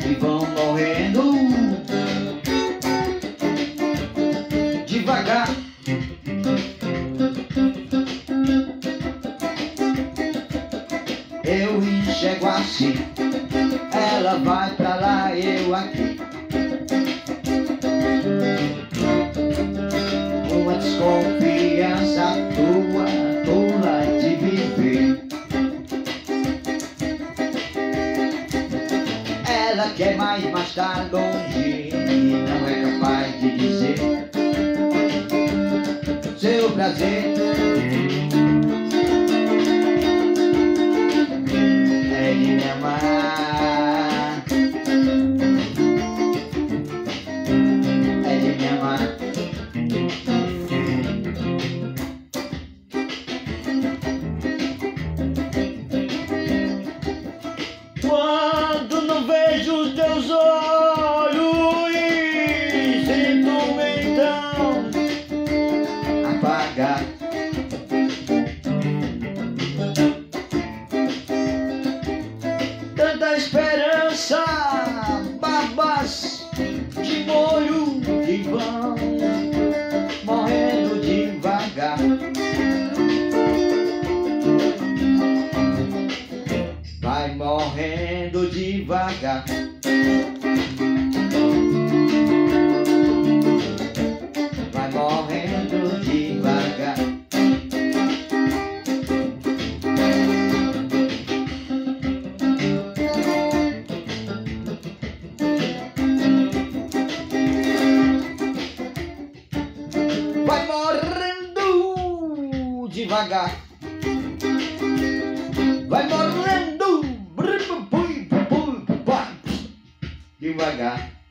e vão morrendo devagar. Eu enxergo assim, ela vai pra lá, eu aqui. Uma desconfiança tua, tola de viver. Ela quer mais, mas tá longe e não é capaz de dizer seu prazer. É de me amar, é de me amar. Quando não vejo teus olhos, sinto então apagar. Tanta esperança, babas de molho que vão morrendo devagar. Vai morrendo devagar. Vai morrendo devagar. Vai morrendo devagar. Vai morrendo devagar.